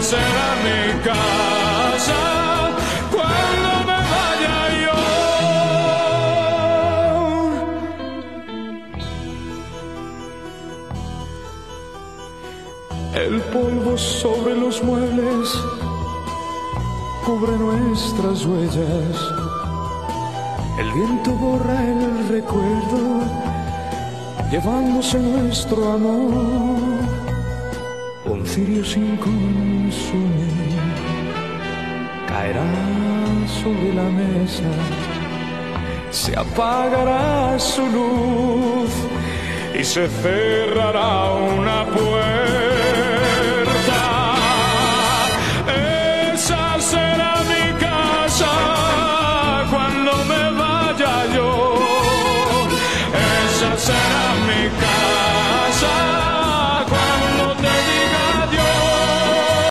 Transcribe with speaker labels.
Speaker 1: será mi casa cuando me vaya yo. El polvo sobre los muebles cubre nuestras huellas. El viento borra el recuerdo, llevándose nuestro amor. Un cirio sin consumir caerá sobre la mesa, se apagará su luz y se cerrará una puerta.